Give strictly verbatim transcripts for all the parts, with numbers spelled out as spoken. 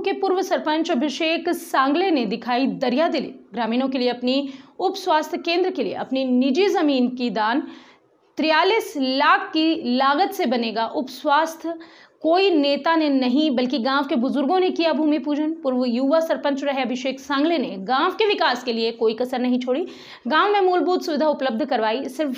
के पूर्व सरपंच अभिषेक सांगले ने दिखाई दरियादिली। ग्रामीणों के लिए अपनी उप स्वास्थ्य केंद्र के लिए अपनी निजी जमीन की दान। तिरालीस लाख की लागत से बनेगा उप स्वास्थ्य। कोई नेता ने नहीं बल्कि गांव के बुजुर्गों ने किया भूमि पूजन। पूर्व युवा सरपंच रहे अभिषेक सांगले ने गांव के विकास के लिए कोई कसर नहीं छोड़ी। गांव में मूलभूत सुविधा उपलब्ध करवाई। सिर्फ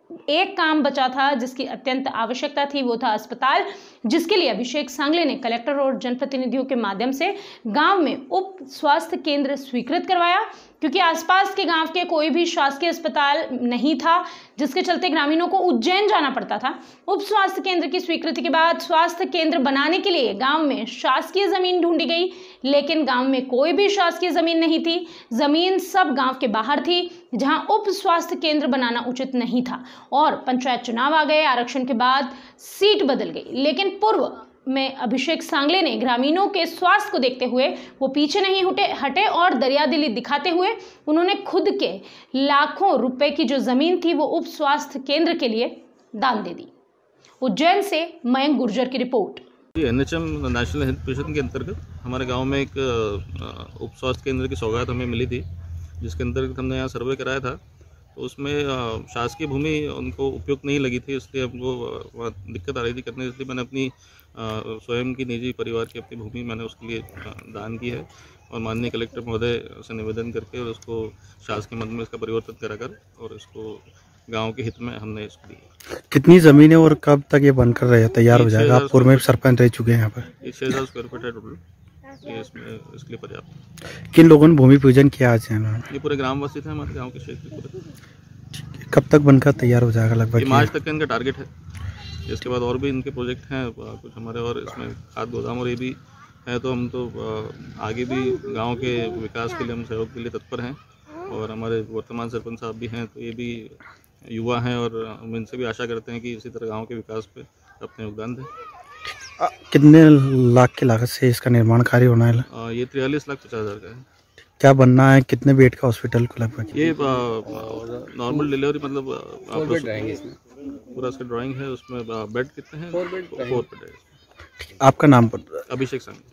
एक काम बचा था जिसकी अत्यंत आवश्यकता थी, वो था अस्पताल, जिसके लिए अभिषेक सांगले ने कलेक्टर और जनप्रतिनिधियों के माध्यम से गांव में उप स्वास्थ्य केंद्र स्वीकृत करवाया, क्योंकि आसपास के गांव के कोई भी शासकीय अस्पताल नहीं था, जिसके चलते ग्रामीणों को उज्जैन जाना पड़ता था। उप स्वास्थ्य केंद्र की स्वीकृति के बाद स्वास्थ्य केंद्र बनाने के लिए गांव में शासकीय जमीन ढूंढी गई, लेकिन गांव में कोई भी शासकीय जमीन नहीं थी। जमीन सब गांव के बाहर थी, जहां उप स्वास्थ्य केंद्र बनाना उचित नहीं था। और पंचायत चुनाव आ गए, आरक्षण के बाद सीट बदल गई, लेकिन पूर्व में अभिषेक सांगले ने ग्रामीणों के स्वास्थ्य को देखते हुए वो पीछे नहीं हटे हटे और दरियादिली दिखाते हुए उन्होंने खुद के लाखों रुपए की जो जमीन थी वो उप स्वास्थ्य केंद्र के लिए दान दे दी। उज्जैन से मयंक गुर्जर की report. N H M national health mission के अंतर्गत हमारे गांव में एक उप स्वास्थ्य केंद्र की सौगात हमें मिली थी, जिसके अंतर्गत हमने यहाँ सर्वे कराया था। तो उसमें शासकीय भूमि उनको उपयुक्त नहीं लगी थी, इसलिए हमको दिक्कत आ रही थी करने, इसलिए मैंने अपनी स्वयं की निजी परिवार की अपनी भूमि मैंने उसके लिए दान की है और माननीय कलेक्टर महोदय से निवेदन करके और उसको शासकीय मद में इसका परिवर्तन कराकर और इसको गांव के हित में हमने इसको दी। कितनी जमीन है और कब तक ये बनकर रहे तैयार हो जाएगा? आप पूर्व में सरपंच रह चुके हैं यहाँ पर। छः हज़ार स्क्वायर फीट है टोटल, ये इसमें इसके लिए पर्याप्त। किन लोगों ने भूमि पूजन किया आज? ये पूरे ग्रामवासी थे हमारे गांव के क्षेत्र पूरे। कब तक बनकर तैयार हो जाएगा? लगभग मार्च तक का इनका टारगेट है। इसके बाद और भी इनके प्रोजेक्ट हैं कुछ हमारे, और इसमें खाद गोदाम और ये भी है, तो हम तो आगे भी गांव के विकास के लिए हम सहयोग के लिए तत्पर हैं। और हमारे वर्तमान सरपंच साहब भी हैं, तो ये भी युवा हैं और हम इनसे भी आशा करते हैं कि इसी तरह गांव के विकास पे अपने योगदान दें। कितने लाख की लागत से इसका निर्माण कार्य होना है? आ, ये तिरालीस लाख पचास हज़ार का है। क्या बनना है? कितने बेड का हॉस्पिटल को लगभग? ये नॉर्मल डिलीवरी, मतलब पूरा इसका ड्राइंग है, उसमें बेड कितने हैं? फोर बेड है। आपका नाम? अभिषेक सांगले।